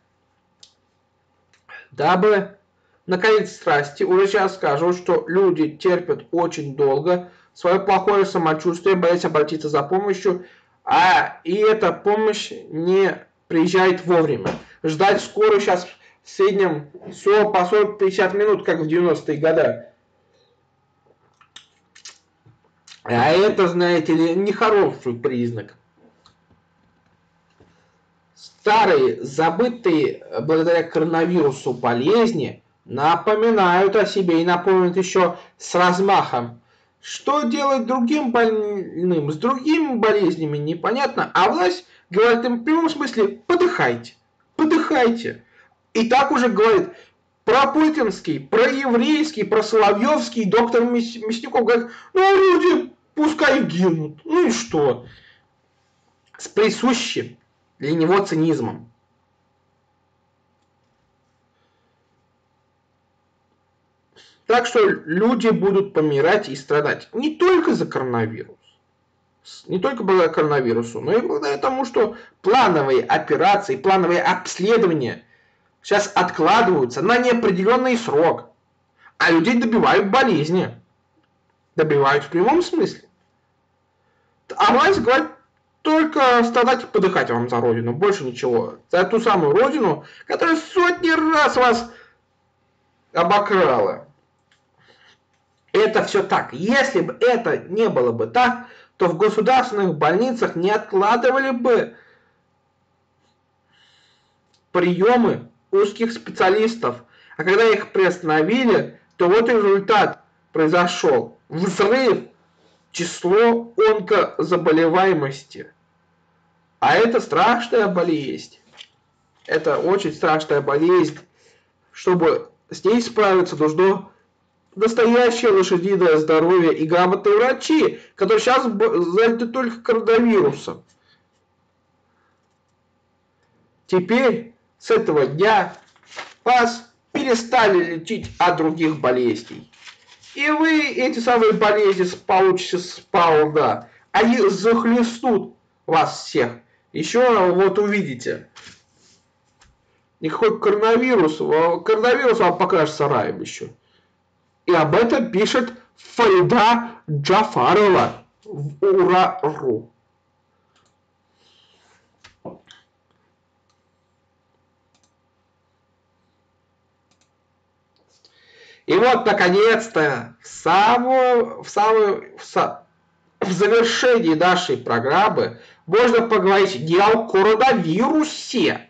Дабы наконец страсти, уже сейчас скажу, что люди терпят очень долго свое плохое самочувствие, боясь обратиться за помощью, и эта помощь не приезжает вовремя. Ждать скорую сейчас в среднем все по 40-50 минут, как в 90-е годы. А это, знаете ли, нехороший признак. Старые, забытые благодаря коронавирусу болезни напоминают о себе и напомнят еще с размахом. Что делать другим больным, с другими болезнями, непонятно. А власть говорит им в прямом смысле: подыхайте, подыхайте. И так уже говорит про путинский, про еврейский, про соловьевский, доктор Мясников говорит: ну люди пускай гибнут, ну и что? С присущим для него цинизмом. Так что люди будут помирать и страдать не только за коронавирус, не только благодаря коронавирусу, но и благодаря тому, что плановые операции, плановые обследования сейчас откладываются на неопределенный срок, а людей добивают болезни. Добивают в прямом смысле. А власть говорит: только страдать и подыхать вам за родину, больше ничего. За ту самую родину, которая сотни раз вас обокрала. Это все так. Если бы это не было бы так, то в государственных больницах не откладывали бы приемы узких специалистов. А когда их приостановили, то вот результат произошел. Взрыв число онкозаболеваемости. А это страшная болезнь. Это очень страшная болезнь. Чтобы с ней справиться, нужно настоящее лошадиное здоровье и грамотные врачи, которые сейчас заняты только коронавирусом. Теперь, с этого дня, вас перестали лечить от других болезней. И вы эти самые болезни получите сполна. Они захлестнут вас всех. Еще вот увидите. Никакой коронавирус вам покажется раем еще. И об этом пишет Фарида Джафарова в Ура.ру. И вот, наконец-то, в завершении нашей программы можно поговорить не о коронавирусе,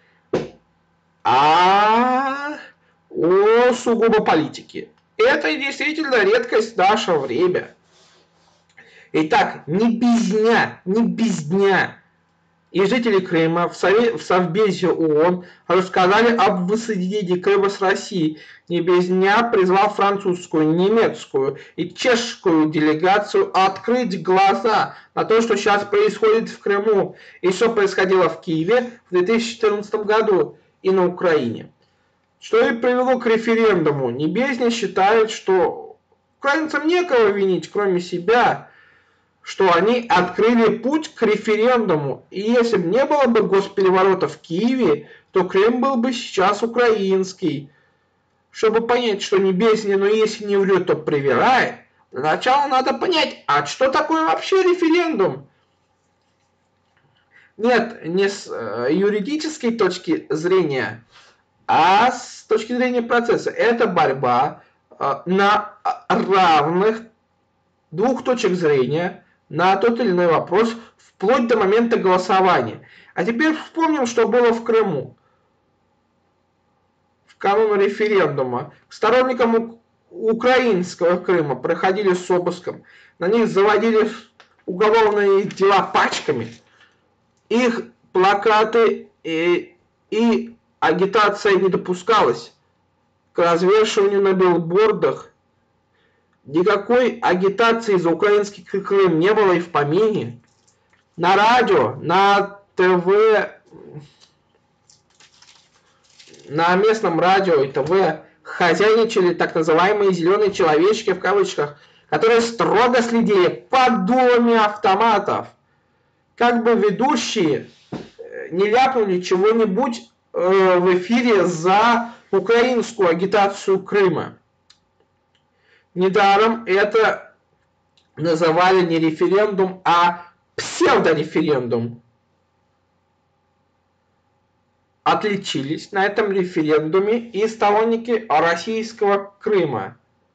а о сугубо политике. Это действительно редкость в наше время. Итак, не без дня и жители Крыма в Совбезе ООН рассказали об воссоединении Крыма с Россией. Не без дня призвал французскую, немецкую и чешскую делегацию открыть глаза на то, что сейчас происходит в Крыму и что происходило в Киеве в 2014 году и на Украине. Что и привело к референдуму. Небесня считает, что украинцам некого винить, кроме себя, что они открыли путь к референдуму. И если бы не было бы госпереворота в Киеве, то Крым был бы сейчас украинский. Чтобы понять, что Небесня, но если не врет, то привирает, для начала надо понять, а что такое вообще референдум? Нет, не с юридической точки зрения, а с точки зрения процесса. Это борьба на равных двух точек зрения на тот или иной вопрос, вплоть до момента голосования. А теперь вспомним, что было в Крыму. В канун референдума к сторонникам украинского Крыма проходили с обыском. На них заводили уголовные дела пачками. Их плакаты и агитация не допускалась к развешиванию на билбордах. Никакой агитации за украинский Крым не было и в помине. На радио, на ТВ, на местном радио и ТВ хозяйничали так называемые зеленые человечки в кавычках, которые строго следили под дулами автоматов. Как бы ведущие не ляпнули чего-нибудь в эфире за украинскую агитацию Крыма. Недаром это называли не референдум, а псевдореферендум. Отличились на этом референдуме и сторонники российского Крыма.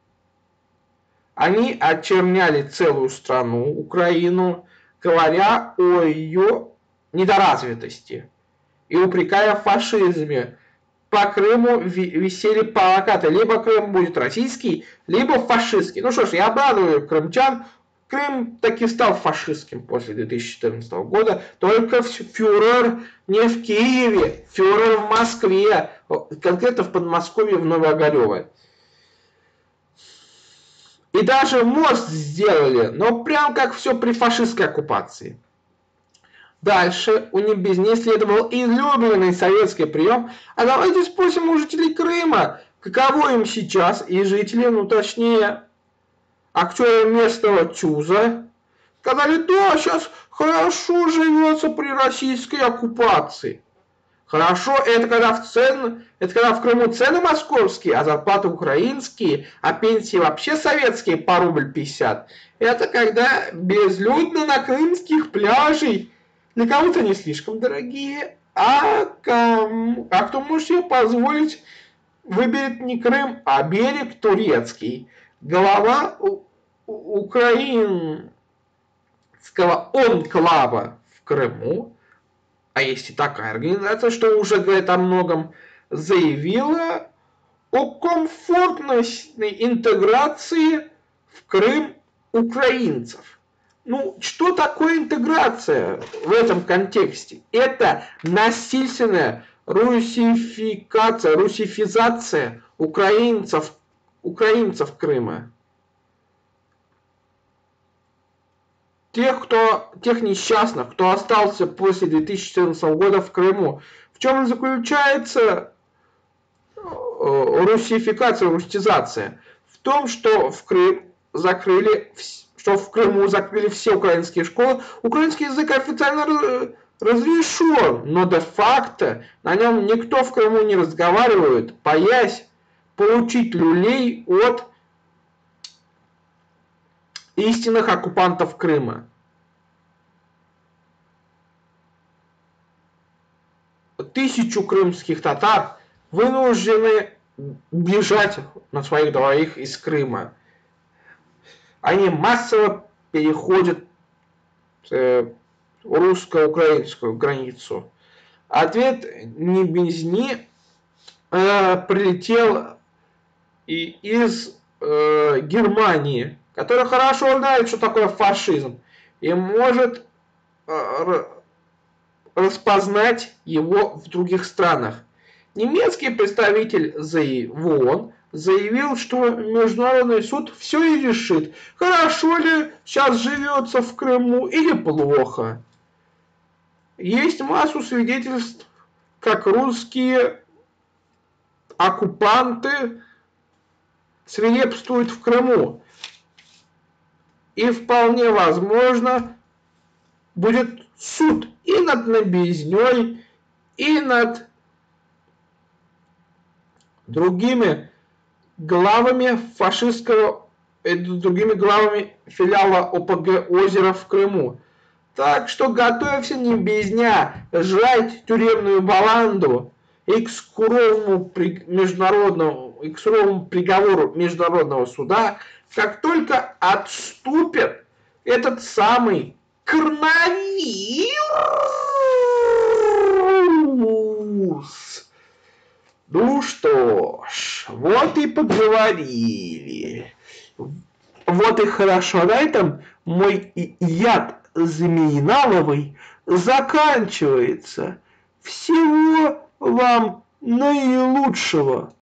Они очерняли целую страну, Украину, говоря о ее недоразвитости и упрекая в фашизме. По Крыму висели плакаты: либо Крым будет российский, либо фашистский. Ну что ж, я обрадую крымчан. Крым таки стал фашистским после 2014 года, только фюрер не в Киеве, фюрер в Москве, конкретно в Подмосковье, в Новоогарево. И даже мост сделали, но прям как все при фашистской оккупации. Дальше у Небесни следовал излюбленный советский прием. А давайте спросим у жителей Крыма, каково им сейчас, и жители, ну точнее, актеры местного ЧУЗа, сказали: да, сейчас хорошо живется при российской оккупации. Хорошо, это когда в Крыму цены московские, а зарплаты украинские, а пенсии вообще советские по рубль 50. Это когда безлюдно на крымских пляжей. Для кого-то не слишком дорогие, а кто может себе позволить, выберет не Крым, а берег турецкий. Глава украинского онклава в Крыму, а есть и такая организация, что уже говорит о многом, заявила о комфортной интеграции в Крым украинцев. Ну, что такое интеграция в этом контексте? Это насильственная русифизация украинцев Крыма. Тех несчастных, кто остался после 2014 года в Крыму. В чем заключается русифизация? В том, что в Крыму закрыли все украинские школы. Украинский язык официально разрешен, но де-факто на нем никто в Крыму не разговаривает, боясь получить люлей от истинных оккупантов Крыма. 1000 крымских татар вынуждены бежать на своих двоих из Крыма. Они массово переходят русско-украинскую границу. Ответ Небесни прилетел из Германии, который хорошо знает, что такое фашизм, и может распознать его в других странах. Немецкий представитель в ООН заявил, что Международный суд все и решит, хорошо ли сейчас живется в Крыму или плохо. Есть массу свидетельств, как русские оккупанты свирепствуют в Крыму. И вполне возможно будет суд и над Набиезней, и над другими главами другими главами филиала ОПГ «Озеро» в Крыму. Так что готовься, Набиезня, жрать тюремную баланду и к суровому приговору Международного суда, как только отступит этот самый коронавирус. Ну что ж, вот и поговорили. Вот и хорошо. На этом мой яд змеиналовый заканчивается. Всего вам наилучшего.